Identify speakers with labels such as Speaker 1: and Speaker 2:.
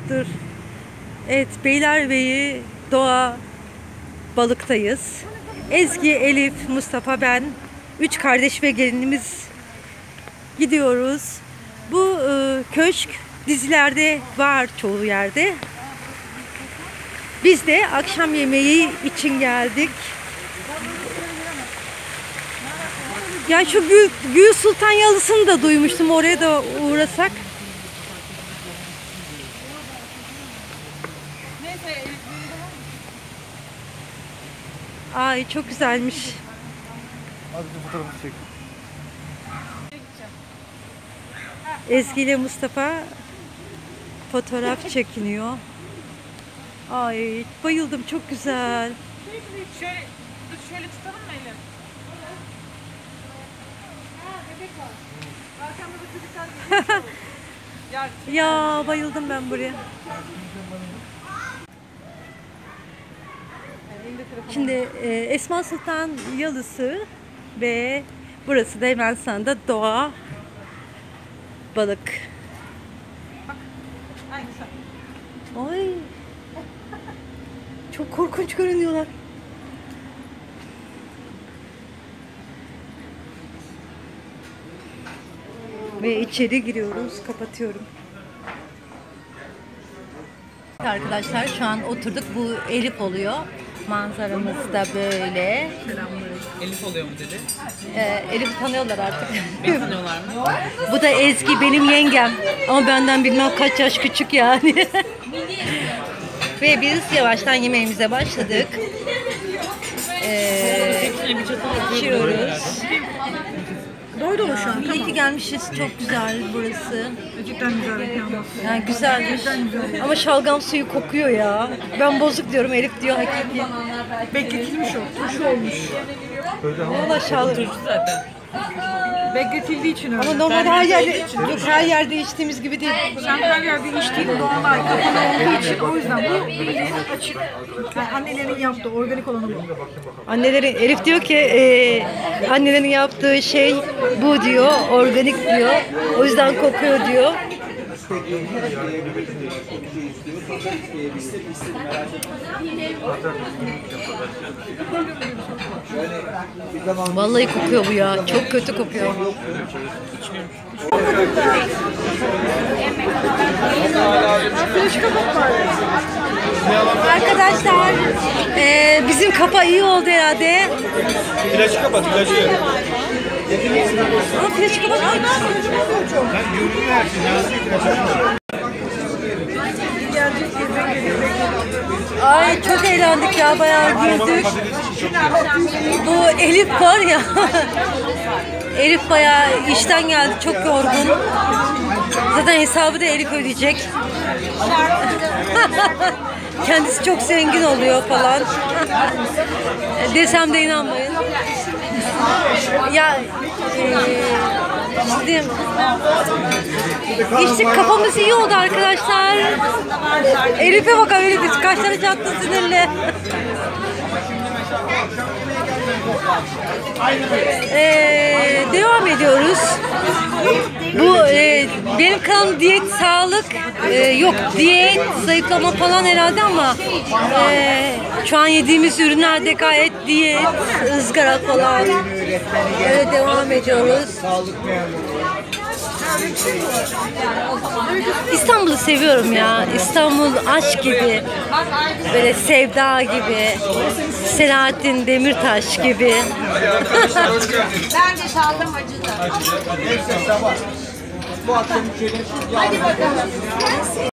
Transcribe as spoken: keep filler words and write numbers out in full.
Speaker 1: dur. Evet, Beylerbeyi Doğa Balıktayız. Ezgi, Elif, Mustafa, ben, üç kardeş ve gelinimiz gidiyoruz. Bu e, köşk dizilerde var çoğu yerde. Biz de akşam yemeği için geldik. Ya şu Gül, Gül Sultan Yalısı'nı da duymuştum. Oraya da uğrasak. Ay çok güzelmiş.
Speaker 2: Hadi bir fotoğrafı çek.
Speaker 1: Ezgi ile Mustafa fotoğraf çekiniyor. Ay bayıldım, çok güzel.
Speaker 3: Şöyle, dur şöyle tutalım mı Elif? Ha, bebek var. Arkamda da çocuklar geliyor.
Speaker 1: Ya bayıldım ben buraya. Şimdi e, Esma Sultan Yalısı ve burası da hemen sağında Doğa Balık. Ay. Çok korkunç görünüyorlar. Ve içeri giriyoruz. Kapatıyorum. Arkadaşlar şu an oturduk. Bu Elif oluyor. Manzaramız da böyle.
Speaker 3: Elif oluyor mu dedi?
Speaker 1: Ee, Elif'i tanıyorlar artık.
Speaker 3: Beni tanıyorlar mı?
Speaker 1: Bu da Ezgi, benim yengem. Ama benden bilmem kaç yaş küçük yani. Ve biz yavaştan yemeğimize başladık. Ee, içiyoruz.
Speaker 3: Doydu mu şu an?
Speaker 1: İyi ki gelmişiz. Çok güzel burası.
Speaker 3: Gerçekten güzel mekan.
Speaker 1: Yani güzelmiş. Ama şalgam suyu kokuyor ya. Ben bozuk diyorum, Elif diyor hakiki.
Speaker 3: Bekletilmiş o. Turşu olmuş.
Speaker 1: Valla şalgam.
Speaker 3: Zaten. Bekletildiği için öyle.
Speaker 1: Ama normalde her yerde, yok her yerde içtiğimiz gibi değil.
Speaker 3: Sen her yerde içtiğin doğal kapalı olduğu için o yüzden bu bildiğin açık. Yani annelerin yaptığı organik olanı bu.
Speaker 1: Annelerin, Elif diyor ki e, annelerin yaptığı şey bu diyor, organik diyor. O yüzden kokuyor diyor. Vallahi kokuyor bu ya. Çok kötü kokuyor. Arkadaşlar e, bizim kafa iyi oldu herhalde.
Speaker 2: Flaşı kapat, flaşı.
Speaker 1: Ama flaşı kapat.
Speaker 2: Sen görünüyor her şey. Yazıyor flaşı.
Speaker 1: Ay çok eğlendik ya, bayağı güldük. Bu Elif var ya. Elif bayağı işten geldi, çok yorgun. Zaten hesabı da Elif ödeyecek. Kendisi çok zengin oluyor falan. Desem de inanmayın. Ya e, şimdi içtik, kafamız iyi oldu arkadaşlar. Elif'e bak, Elif kaç tane çattı sinirli. Ee, devam ediyoruz. Bu e, benim kanalım diyet, sağlık e, yok diyet, zayıflama falan herhalde ama e, şu an yediğimiz ürünlerde gayet diyet, ızgara falan. Öyle devam ediyoruz. İstanbul'u seviyorum ya. İstanbul aşk gibi. Böyle sevda gibi. Selahattin Demirtaş gibi.
Speaker 4: Ben de saldım acıda.
Speaker 2: Bu akşam içelim.
Speaker 4: Hadi bakalım.